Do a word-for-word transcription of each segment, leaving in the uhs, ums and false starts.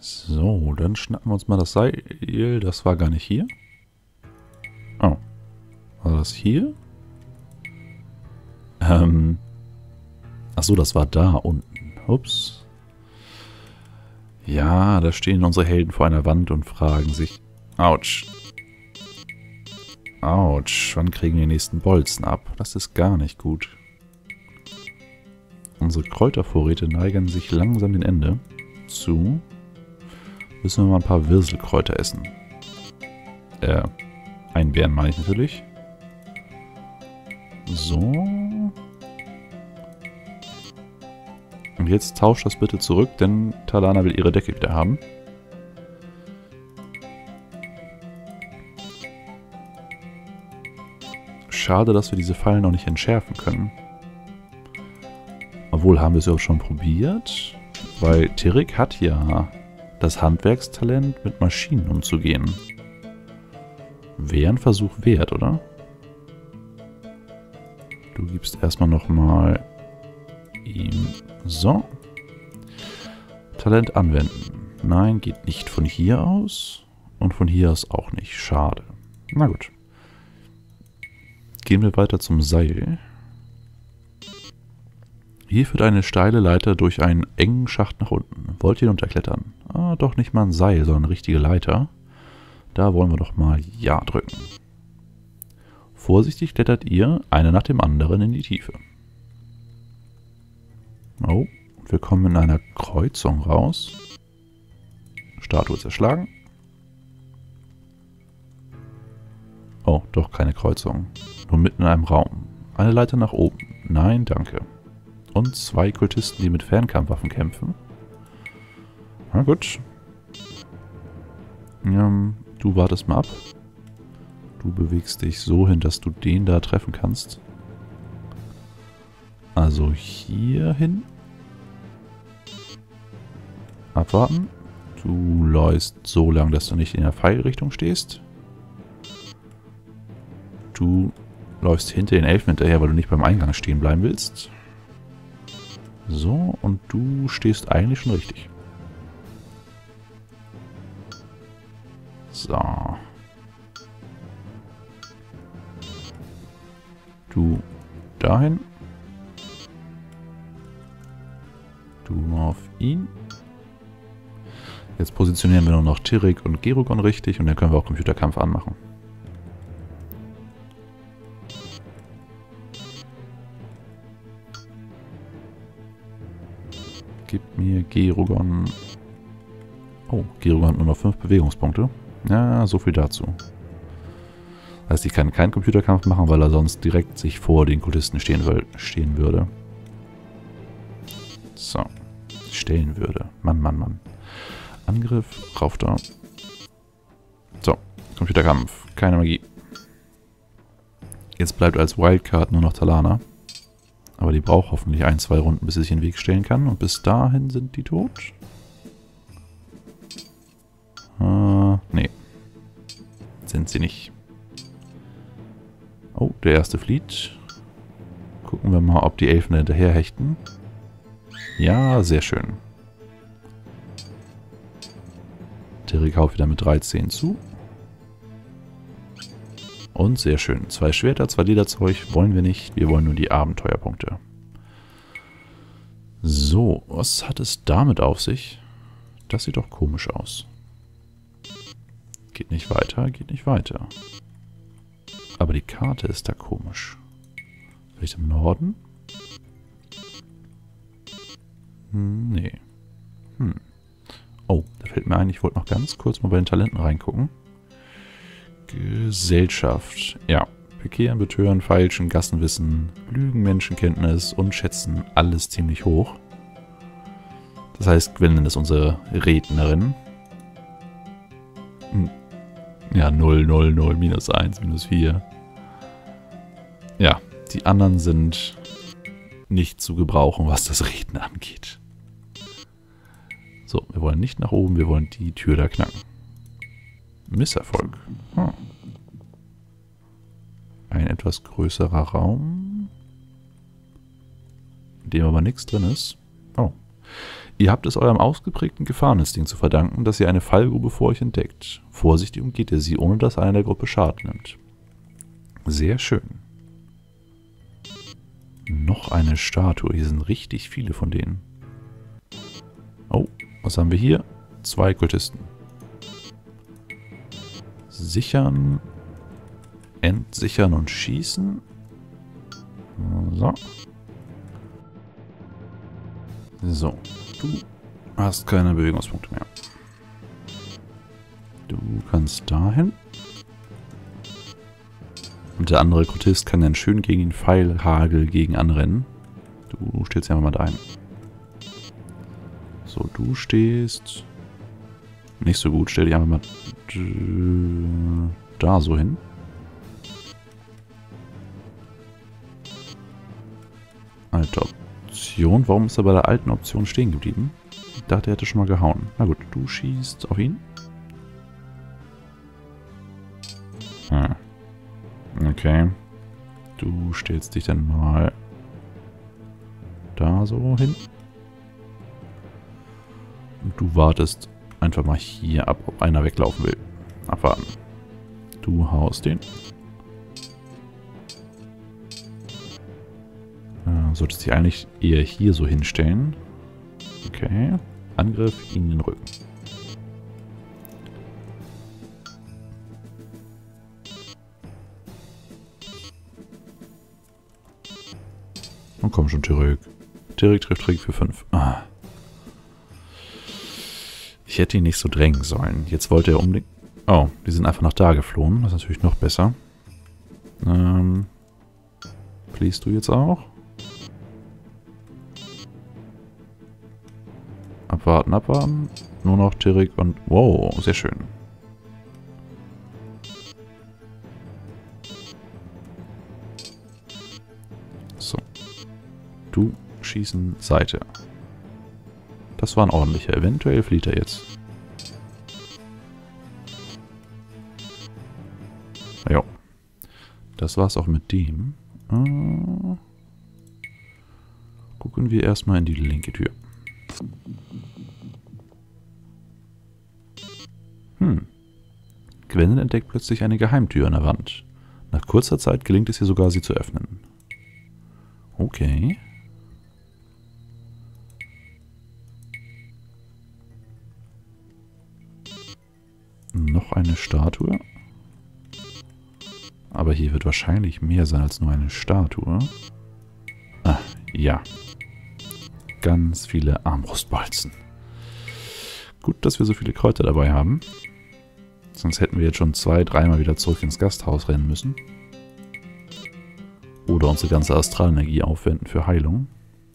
So, dann schnappen wir uns mal das Seil. Das war gar nicht hier. Oh. War das hier? Ähm. Achso, das war da unten. Ups. Ja, da stehen unsere Helden vor einer Wand und fragen sich... Autsch. Autsch, wann kriegen wir den nächsten Bolzen ab? Das ist gar nicht gut. Unsere Kräutervorräte neigen sich langsam dem Ende zu. Müssen wir mal ein paar Wirselkräuter essen. Äh, Einbeeren meine ich natürlich. So. Und jetzt tauscht das bitte zurück, denn Talana will ihre Decke wieder haben. Schade, dass wir diese Fallen noch nicht entschärfen können. Obwohl, haben wir es ja auch schon probiert. Weil Tirik hat ja das Handwerkstalent, mit Maschinen umzugehen. Wäre ein Versuch wert, oder? Du gibst erstmal nochmal ihm... So. Talent anwenden. Nein, geht nicht von hier aus. Und von hier aus auch nicht. Schade. Na gut. Gehen wir weiter zum Seil. Hier führt eine steile Leiter durch einen engen Schacht nach unten. Wollt ihr runterklettern? Ah, doch nicht mal ein Seil, sondern eine richtige Leiter. Da wollen wir doch mal Ja drücken. Vorsichtig klettert ihr, einer nach dem anderen, in die Tiefe. Oh, wir kommen in einer Kreuzung raus. Statue zerschlagen. Oh, doch keine Kreuzung. Nur mitten in einem Raum. Eine Leiter nach oben. Nein, danke. Und zwei Kultisten, die mit Fernkampfwaffen kämpfen. Na gut. Ja, du wartest mal ab. Du bewegst dich so hin, dass du den da treffen kannst. Also hier hin. Abwarten. Du läufst so lang, dass du nicht in der Pfeilrichtung stehst. Du läufst hinter den Elfen hinterher, weil du nicht beim Eingang stehen bleiben willst. So, und du stehst eigentlich schon richtig. So. Du dahin. Du auf ihn. Jetzt positionieren wir nur noch Tirik und Gerugon richtig und dann können wir auch Computerkampf anmachen. Gib mir Gerugon. Oh, Gerugon hat nur noch fünf Bewegungspunkte. Ja, so viel dazu. Das heißt, ich kann keinen Computerkampf machen, weil er sonst direkt sich vor den Kultisten stehen, stehen würde. So. Stellen würde. Mann, Mann, Mann. Angriff, rauf da. So, Computerkampf. Keine Magie. Jetzt bleibt als Wildcard nur noch Talana. Aber die braucht hoffentlich ein, zwei Runden, bis sie sich in den Weg stellen kann. Und bis dahin sind die tot. Äh, nee. Sind sie nicht. Oh, der erste flieht. Gucken wir mal, ob die Elfen hinterher hechten. Ja, sehr schön. Tirik haut wieder mit dreizehn zu. Und sehr schön. Zwei Schwerter, zwei Lederzeug wollen wir nicht. Wir wollen nur die Abenteuerpunkte. So, was hat es damit auf sich? Das sieht doch komisch aus. Geht nicht weiter, geht nicht weiter. Aber die Karte ist da komisch. Vielleicht im Norden? Hm, nee. Hm. Oh, da fällt mir ein, ich wollte noch ganz kurz mal bei den Talenten reingucken. Gesellschaft. Ja. Bekehren, Betören, Feilschen, Gassenwissen, Lügen, Menschenkenntnis und Schätzen. Alles ziemlich hoch. Das heißt, Gwendolyn ist unsere Rednerin. Ja, null, null, null, minus eins, minus vier. Ja, die anderen sind nicht zu gebrauchen, was das Reden angeht. So, wir wollen nicht nach oben, wir wollen die Tür da knacken. Misserfolg. Hm. Ein etwas größerer Raum, in dem aber nichts drin ist. Oh. Ihr habt es eurem ausgeprägten Gefahreninstinkt zu verdanken, dass ihr eine Fallgrube vor euch entdeckt. Vorsichtig umgeht ihr sie, ohne dass einer der Gruppe Schaden nimmt. Sehr schön. Noch eine Statue. Hier sind richtig viele von denen. Oh, was haben wir hier? Zwei Kultisten. Sichern, entsichern und schießen. So. So. Du hast keine Bewegungspunkte mehr. Du kannst dahin. Und der andere Kultist kann dann schön gegen den Pfeilhagel gegen anrennen. Du stellst einfach mal da ein. So, du stehst nicht so gut. Stell dich einfach mal da so hin. Alte Option. Warum ist er bei der alten Option stehen geblieben? Ich dachte, er hätte schon mal gehauen. Na gut, du schießt auf ihn. Hm. Okay. Du stellst dich dann mal da so hin. Und du wartest einfach mal hier ab, ob einer weglaufen will. Abwarten. Du haust den. Äh, solltest dich eigentlich eher hier so hinstellen. Okay. Angriff in den Rücken. Und komm schon, Tyrek. Tyrek trifft Tyrek für fünf. Ah. Ich hätte ihn nicht so drängen sollen. Jetzt wollte er unbedingt... Oh, die sind einfach nach da geflohen. Das ist natürlich noch besser. Ähm... Fliehst du jetzt auch? Abwarten, abwarten. Nur noch Tyrek und... Wow, sehr schön. So. Du schießen Seite. Das war ein ordentlicher. Eventuell flieht er jetzt. Ja. Das war's auch mit dem. Äh, gucken wir erstmal in die linke Tür. Hm. Gwendolyn entdeckt plötzlich eine Geheimtür an der Wand. Nach kurzer Zeit gelingt es ihr sogar, sie zu öffnen. Okay. Noch eine Statue. Aber hier wird wahrscheinlich mehr sein als nur eine Statue. Ah, ja. Ganz viele Armbrustbolzen. Gut, dass wir so viele Kräuter dabei haben. Sonst hätten wir jetzt schon zwei, dreimal wieder zurück ins Gasthaus rennen müssen. Oder unsere ganze Astralenergie aufwenden für Heilung.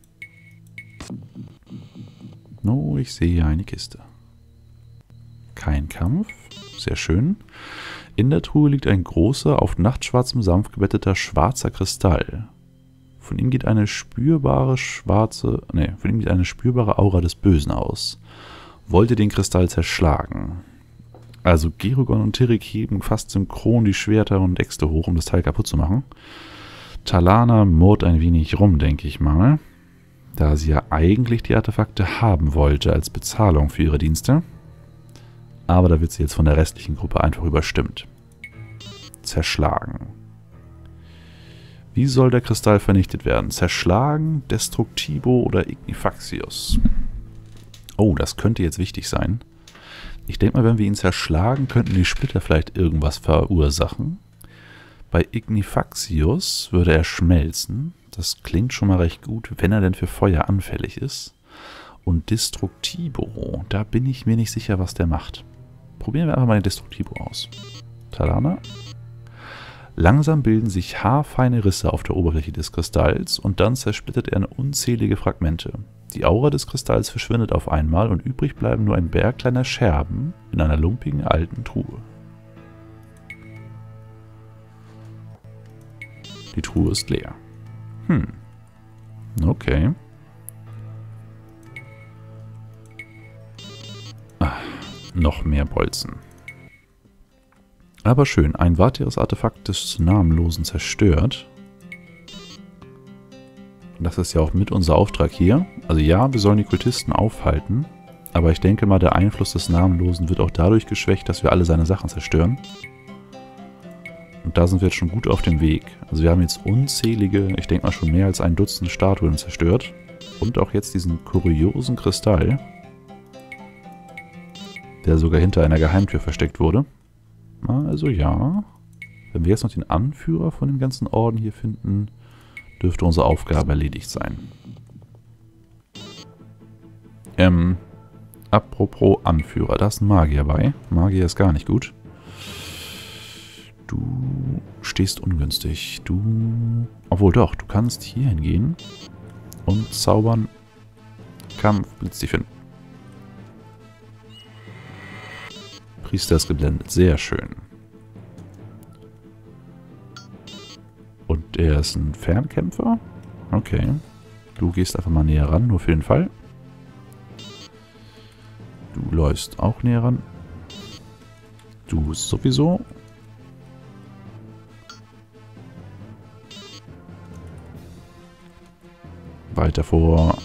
Oh, ich sehe eine Kiste. Kein Kampf. Sehr schön. In der Truhe liegt ein großer, auf nachtschwarzem Samt gebetteter schwarzer Kristall. Von ihm geht eine spürbare schwarze, nee, von ihm geht eine spürbare Aura des Bösen aus. Wollt ihr den Kristall zerschlagen? Also Gerugon und Tyrek heben fast synchron die Schwerter und Äxte hoch, um das Teil kaputt zu machen. Talana murrt ein wenig rum, denke ich mal. Da sie ja eigentlich die Artefakte haben wollte als Bezahlung für ihre Dienste. Aber da wird sie jetzt von der restlichen Gruppe einfach überstimmt. Zerschlagen. Wie soll der Kristall vernichtet werden? Zerschlagen, Destructivo oder Ignifaxius? Oh, das könnte jetzt wichtig sein. Ich denke mal, wenn wir ihn zerschlagen, könnten die Splitter vielleicht irgendwas verursachen. Bei Ignifaxius würde er schmelzen. Das klingt schon mal recht gut, wenn er denn für Feuer anfällig ist. Und Destructivo, da bin ich mir nicht sicher, was der macht. Probieren wir einfach mal den Destructivo aus. Talana. Langsam bilden sich haarfeine Risse auf der Oberfläche des Kristalls und dann zersplittert er in unzählige Fragmente. Die Aura des Kristalls verschwindet auf einmal und übrig bleiben nur ein Berg kleiner Scherben in einer lumpigen alten Truhe. Die Truhe ist leer. Hm. Okay. Ah, noch mehr Bolzen. Aber schön, ein weiteres Artefakt des Namenlosen zerstört. Und das ist ja auch mit unser Auftrag hier. Also ja, wir sollen die Kultisten aufhalten. Aber ich denke mal, der Einfluss des Namenlosen wird auch dadurch geschwächt, dass wir alle seine Sachen zerstören. Und da sind wir jetzt schon gut auf dem Weg. Also wir haben jetzt unzählige, ich denke mal schon mehr als ein Dutzend Statuen zerstört. Und auch jetzt diesen kuriosen Kristall, der sogar hinter einer Geheimtür versteckt wurde. Also ja, wenn wir jetzt noch den Anführer von dem ganzen Orden hier finden, dürfte unsere Aufgabe erledigt sein. Ähm, apropos Anführer, da ist ein Magier bei. Magier ist gar nicht gut. Du stehst ungünstig. Du... Obwohl doch, du kannst hier hingehen und zaubern. Kampf, Blitz dich finden. Priester ist geblendet. Sehr schön. Und er ist ein Fernkämpfer? Okay. Du gehst einfach mal näher ran, nur für den Fall. Du läufst auch näher ran. Du sowieso. Weiter vor.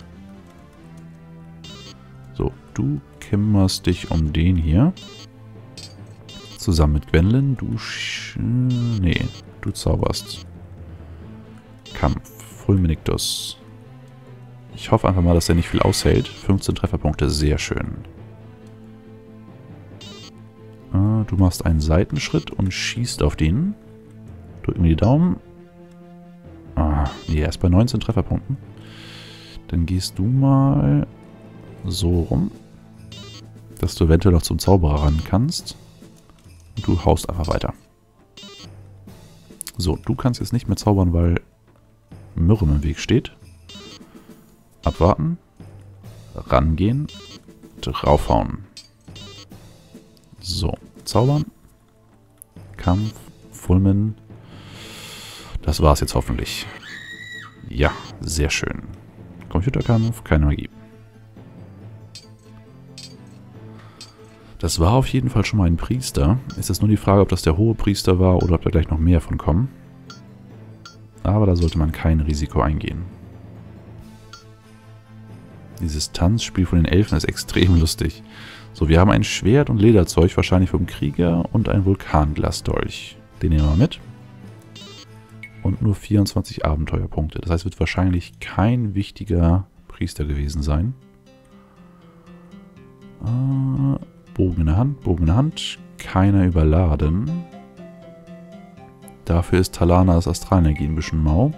So, du kümmerst dich um den hier. Zusammen mit Gwendolyn. Du sch... Nee, du zauberst. Kampf. Fulminictus. Ich hoffe einfach mal, dass er nicht viel aushält. fünfzehn Trefferpunkte, sehr schön. Ah, du machst einen Seitenschritt und schießt auf den. Drück mir die Daumen. Ah, nee, er ist bei neunzehn Trefferpunkten. Dann gehst du mal so rum, dass du eventuell noch zum Zauberer ran kannst. Und du haust einfach weiter. So, du kannst jetzt nicht mehr zaubern, weil Myrrem im Weg steht. Abwarten. Rangehen. Draufhauen. So, zaubern. Kampf. Fulmen. Das war's jetzt hoffentlich. Ja, sehr schön. Computerkampf, keine Magie. Das war auf jeden Fall schon mal ein Priester. Es ist nur die Frage, ob das der hohe Priester war oder ob da gleich noch mehr von kommen. Aber da sollte man kein Risiko eingehen. Dieses Tanzspiel von den Elfen ist extrem lustig. So, wir haben ein Schwert und Lederzeug, wahrscheinlich vom Krieger, und ein Vulkanglasdolch. Den nehmen wir mit. Und nur vierundzwanzig Abenteuerpunkte. Das heißt, wird wahrscheinlich kein wichtiger Priester gewesen sein. Äh, Bogen in der Hand, Bogen in der Hand. Keiner überladen. Dafür ist Talanas Astralenergie ein bisschen mau.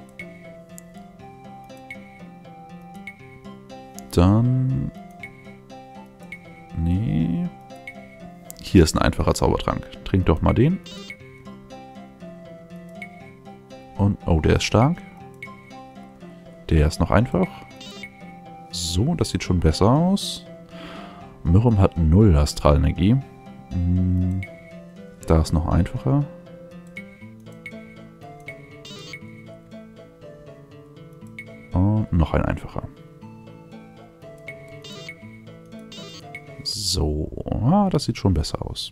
Dann... Nee. Hier ist ein einfacher Zaubertrank. Trink doch mal den. Und, oh, der ist stark. Der ist noch einfach. So, das sieht schon besser aus. Myrrem hat null Astralenergie. Hm, da ist noch einfacher. Und noch ein einfacher. So, ah, das sieht schon besser aus.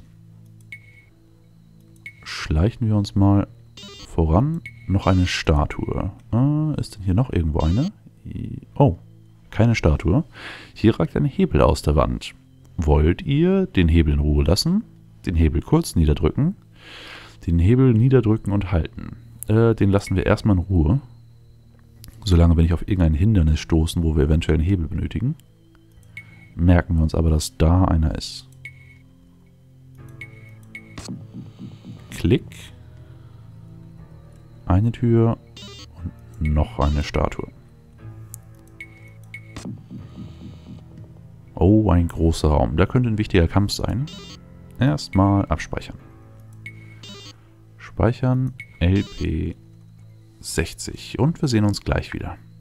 Schleichen wir uns mal voran. Noch eine Statue. Ah, ist denn hier noch irgendwo eine? Oh, keine Statue. Hier ragt ein Hebel aus der Wand. Wollt ihr den Hebel in Ruhe lassen? Den Hebel kurz niederdrücken. Den Hebel niederdrücken und halten. Äh, den lassen wir erstmal in Ruhe. Solange wir nicht auf irgendein Hindernis stoßen, wo wir eventuell einen Hebel benötigen. Merken wir uns aber, dass da einer ist. Klick. Eine Tür und noch eine Statue. Oh, ein großer Raum. Da könnte ein wichtiger Kampf sein. Erstmal abspeichern. Speichern L P sechzig. Und wir sehen uns gleich wieder.